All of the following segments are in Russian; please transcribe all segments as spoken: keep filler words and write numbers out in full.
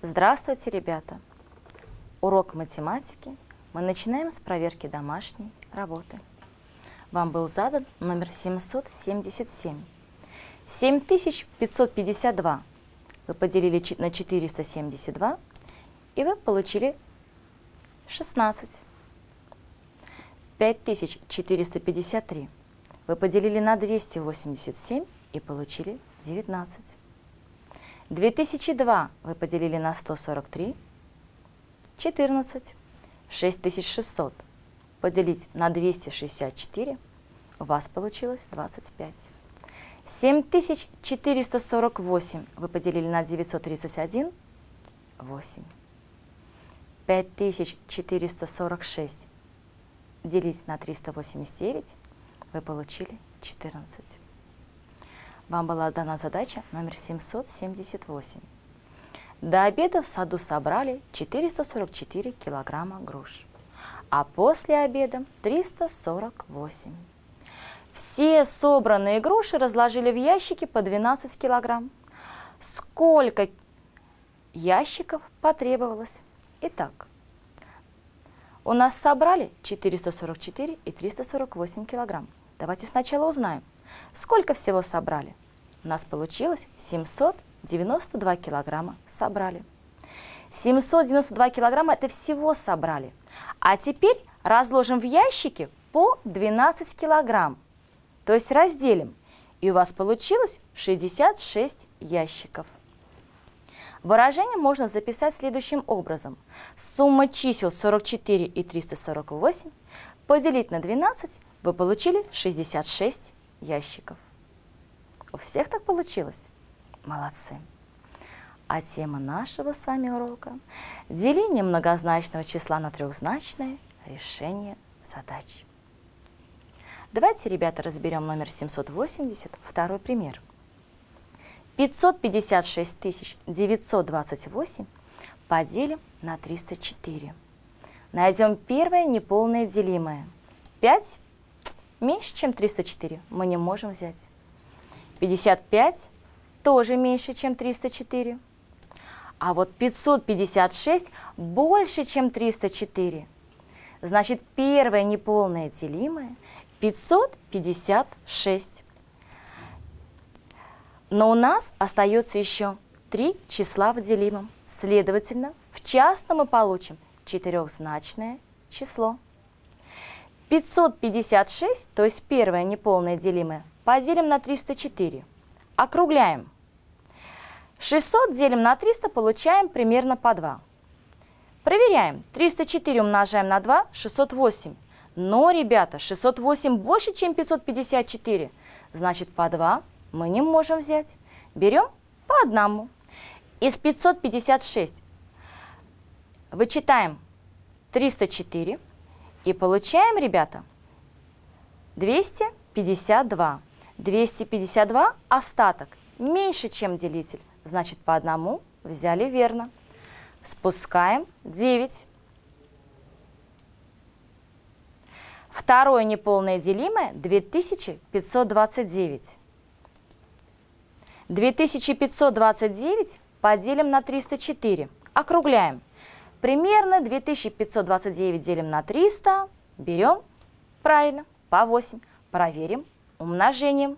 Здравствуйте, ребята! Урок математики мы начинаем с проверки домашней работы. Вам был задан номер семьсот семьдесят семь. семь тысяч пятьсот пятьдесят два вы поделили на четыреста семьдесят два, и вы получили шестнадцать. пять тысяч четыреста пятьдесят три вы поделили на двести восемьдесят семь и получили девятнадцать. две тысячи два вы поделили на сто сорок три, четырнадцать. шесть тысяч шестьсот поделить на двести шестьдесят четыре, у вас получилось двадцать пять. семь тысяч четыреста сорок восемь вы поделили на девятьсот тридцать один, восемь. пять тысяч четыреста сорок шесть делить на триста восемьдесят девять, вы получили четырнадцать. Вам была дана задача номер семьсот семьдесят восемь. До обеда в саду собрали четыреста сорок четыре килограмма груш, а после обеда триста сорок восемь. Все собранные груши разложили в ящики по двенадцать килограмм. Сколько ящиков потребовалось? Итак, у нас собрали четыреста сорок четыре и триста сорок восемь килограмм. Давайте сначала узнаем, сколько всего собрали. У нас получилось семьсот девяносто два килограмма собрали. семьсот девяносто два килограмма это всего собрали. А теперь разложим в ящики по двенадцать килограмм. То есть разделим. И у вас получилось шестьдесят шесть ящиков. Выражение можно записать следующим образом. Сумма чисел сорок четыре и триста сорок восемь поделить на двенадцать, вы получили шестьдесят шесть ящиков. У всех так получилось? Молодцы! А тема нашего с вами урока – деление многозначного числа на трехзначное, решение задач. Давайте, ребята, разберем номер семьсот восемьдесят, второй пример. пятьсот пятьдесят шесть тысяч девятьсот двадцать восемь поделим на триста четыре. Найдем первое неполное делимое. пять меньше, чем триста четыре, мы не можем взять. пятьдесят пять тоже меньше, чем триста четыре. А вот пятьсот пятьдесят шесть больше, чем триста четыре. Значит, первое неполное делимое пятьсот пятьдесят шесть. Но у нас остается еще три числа в делимом. Следовательно, в частном мы получим четырехзначное число. пятьсот пятьдесят шесть, то есть первое неполное делимое, поделим на триста четыре. Округляем. шестьсот делим на триста, получаем примерно по два. Проверяем. триста четыре умножаем на два, шестьсот восемь. Но, ребята, шестьсот восемь больше, чем пятьсот пятьдесят четыре. Значит, по два мы не можем взять. Берем по одному. Из пятисот пятидесяти шести вычитаем триста четыре и получаем, ребята, двести пятьдесят два. двести пятьдесят два остаток меньше, чем делитель. Значит, по одному взяли верно. Спускаем девять. Второе неполное делимое две тысячи пятьсот двадцать девять. две тысячи пятьсот двадцать девять поделим на триста четыре. Округляем. Примерно две тысячи пятьсот двадцать девять делим на триста. Берем, правильно, по восемь. Проверим умножением.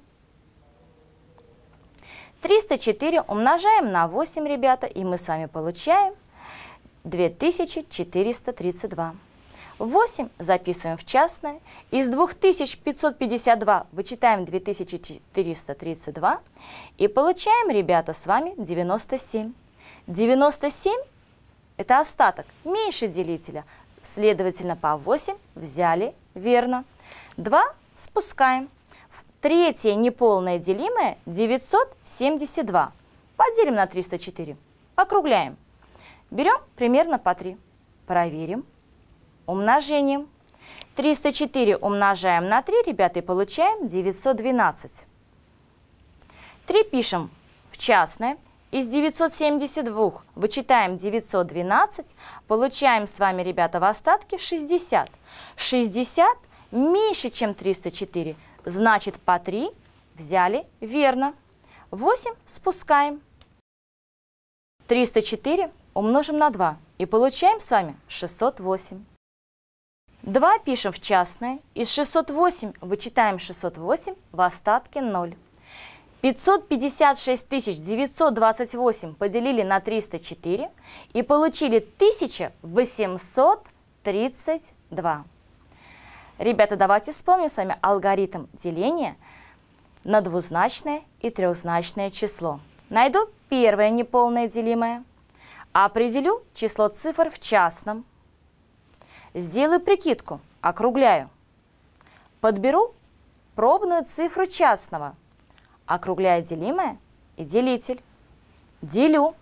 триста четыре умножаем на восемь, ребята, и мы с вами получаем две тысячи четыреста тридцать два. восемь записываем в частное. Из двух тысяч пятисот пятидесяти двух вычитаем две тысячи четыреста тридцать два и получаем, ребята, с вами девяносто семь. девяносто семь – это остаток, меньше делителя. Следовательно, по восемь взяли верно. два спускаем. Третье неполное делимое девятьсот семьдесят два. Поделим на триста четыре. Округляем. Берем примерно по три. Проверим умножением. триста четыре умножаем на три, ребята, и получаем девятьсот двенадцать. три пишем в частное. Из девятисот семидесяти двух вычитаем девятьсот двенадцать. Получаем с вами, ребята, в остатке шестьдесят. шестьдесят меньше, чем триста четыре. Значит, по три взяли верно. восемь спускаем. триста четыре умножим на два и получаем с вами шестьсот восемь. два пишем в частное, из шестьсот восемь вычитаем шестьсот восемь, в остатке ноль. пятьсот пятьдесят шесть тысяч девятьсот двадцать восемь поделили на триста четыре и получили тысяча восемьсот тридцать два. Ребята, давайте вспомним с вами алгоритм деления на двузначное и трехзначное число. Найду первое неполное делимое, определю число цифр в частном, сделаю прикидку, округляю, подберу пробную цифру частного, округляю делимое и делитель, делю,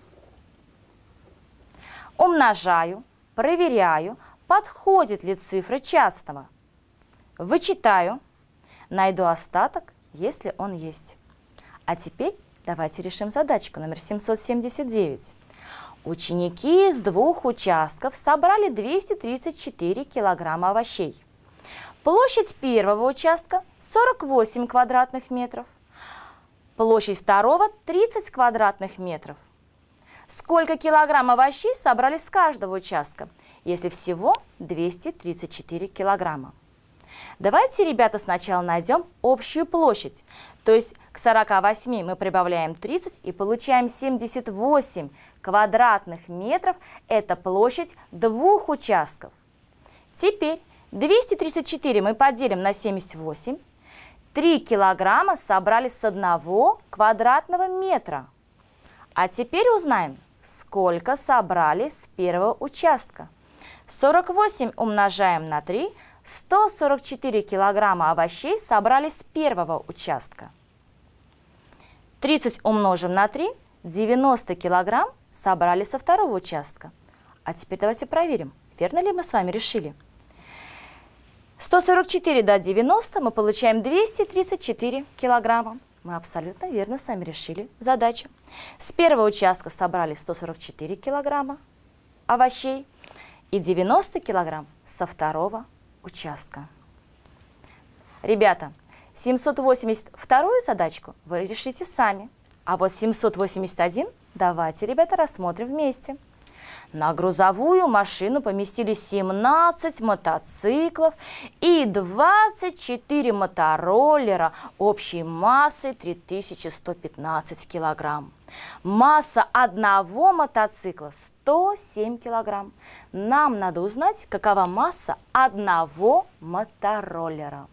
умножаю, проверяю, подходит ли цифра частного, вычитаю, найду остаток, если он есть. А теперь давайте решим задачку номер семьсот семьдесят девять. Ученики из двух участков собрали двести тридцать четыре килограмма овощей. Площадь первого участка сорок восемь квадратных метров. Площадь второго тридцать квадратных метров. Сколько килограмм овощей собрали с каждого участка, если всего двести тридцать четыре килограмма? Давайте, ребята, сначала найдем общую площадь. То есть к сорока восьми мы прибавляем тридцать и получаем семьдесят восемь квадратных метров. Это площадь двух участков. Теперь двести тридцать четыре мы поделим на семьдесят восемь. три килограмма собрали с одного квадратного метра. А теперь узнаем, сколько собрали с первого участка. сорок восемь умножаем на три. сто сорок четыре килограмма овощей собрали с первого участка. тридцать умножим на три. девяносто килограмм собрали со второго участка. А теперь давайте проверим, верно ли мы с вами решили. сто сорок четыре до девяноста мы получаем двести тридцать четыре килограмма. Мы абсолютно верно с вами решили задачу. С первого участка собрали сто сорок четыре килограмма овощей и девяносто килограмм со второго участка. Ребята, семьсот восемьдесят вторую задачку вы решите сами. А вот семьсот восемьдесят один давайте, ребята, рассмотрим вместе. На грузовую машину поместили семнадцать мотоциклов и двадцать четыре мотороллера общей массой три тысячи сто пятнадцать килограмм. Масса одного мотоцикла сто семь килограмм. Нам надо узнать, какова масса одного мотороллера.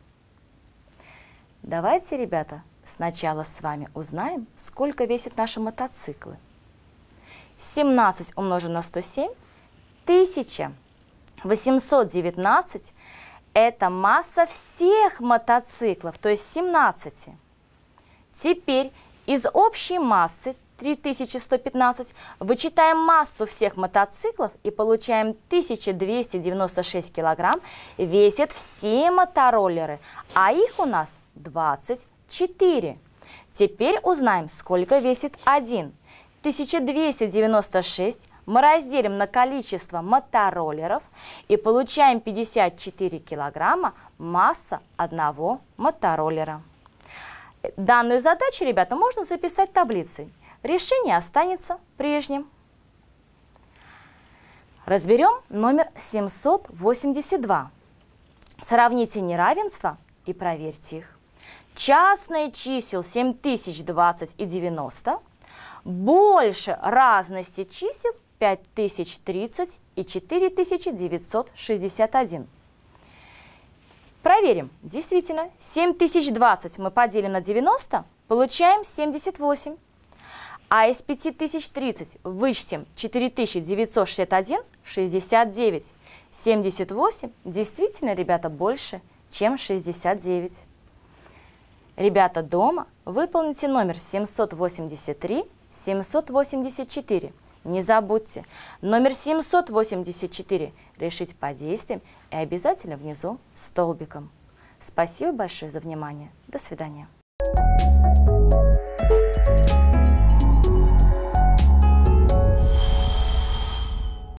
Давайте, ребята, сначала с вами узнаем, сколько весят наши мотоциклы. семнадцать умножим на сто семь, тысяча восемьсот девятнадцать – это масса всех мотоциклов, то есть семнадцати. Теперь из общей массы три тысячи сто пятнадцать вычитаем массу всех мотоциклов и получаем тысячу двести девяносто шесть килограмм весят все мотороллеры, а их у нас двадцать четыре. Теперь узнаем, сколько весит один. тысяча двести девяносто шесть мы разделим на количество мотороллеров и получаем пятьдесят четыре килограмма масса одного мотороллера. Данную задачу, ребята, можно записать таблицей. Решение останется прежним. Разберем номер семьсот восемьдесят два. Сравните неравенства и проверьте их. Частные чисел семь тысяч двадцать и девяносто больше разности чисел пять тысяч тридцать и четыре тысячи девятьсот шестьдесят один. Проверим. Действительно, семь тысяч двадцать мы поделим на девяносто, получаем семьдесят восемь. А из пять тысяч тридцать вычтем четыре тысячи девятьсот шестьдесят один – шестьдесят девять. семьдесят восемь действительно, ребята, больше, чем шестьдесят девять. Ребята, дома выполните номер семьсот восемьдесят три семьсот восемьдесят четыре. Не забудьте, номер семьсот восемьдесят четыре решить по действиям и обязательно внизу столбиком. Спасибо большое за внимание. До свидания.